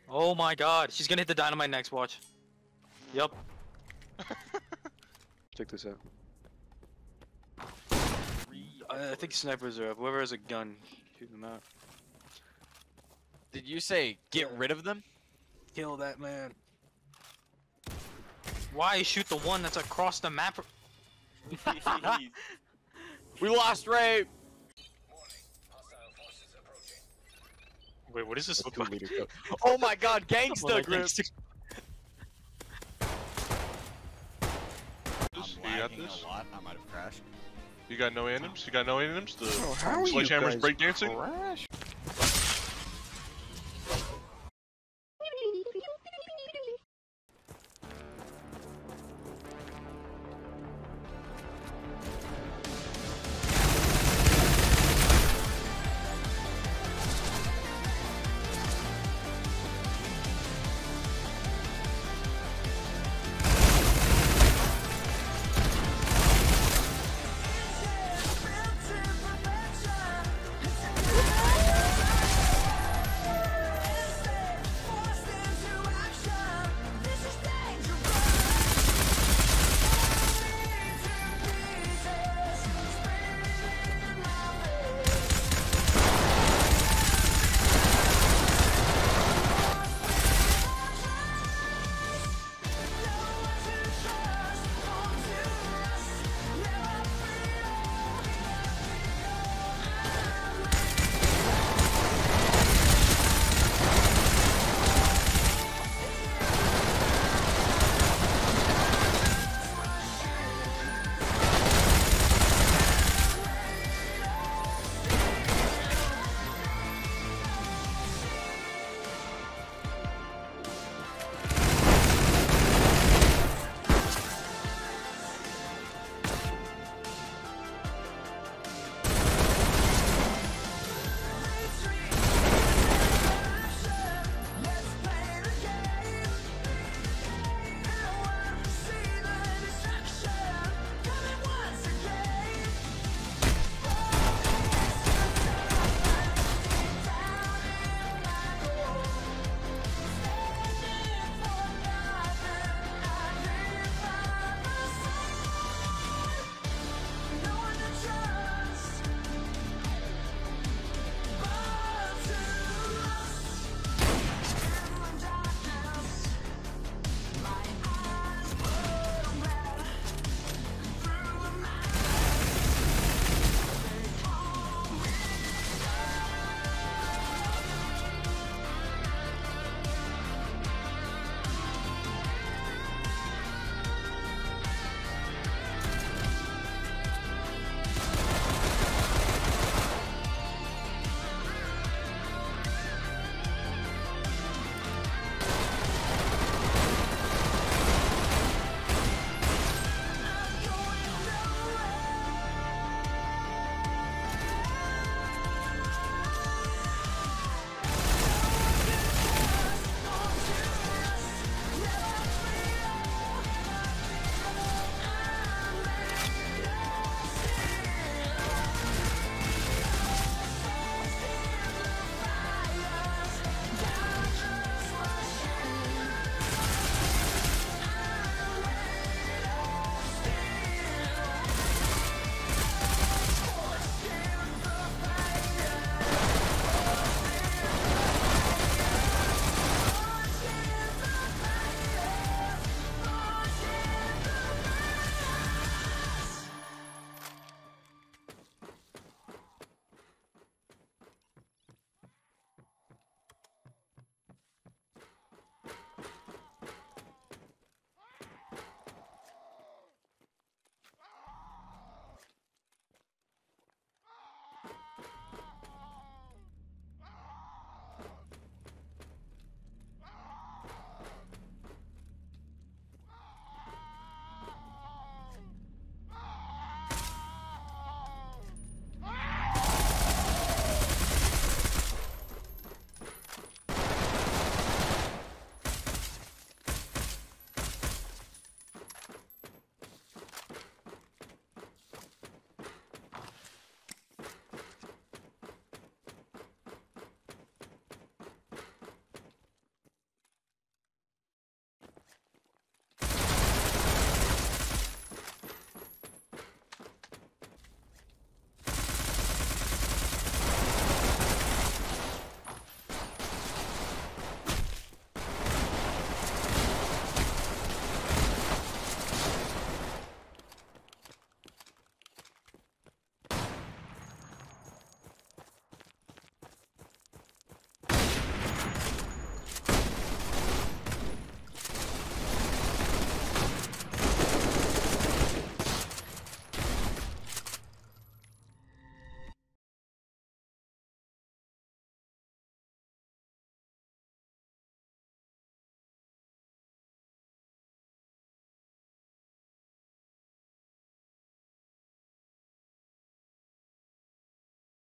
Oh my god, she's gonna hit the dynamite next, watch. Yup. Check this out. I think snipers are up. Whoever has a gun, shoot them out. Did you say get rid of them? Kill that man. Why shoot the one that's across the map? We lost Ray! Wait, what is this look like? Oh my god, gangsta grip! I'm lagging a lot, I might have crashed. You got no anims? You got no anims? The how are you sledgehammers guys breakdancing? crash?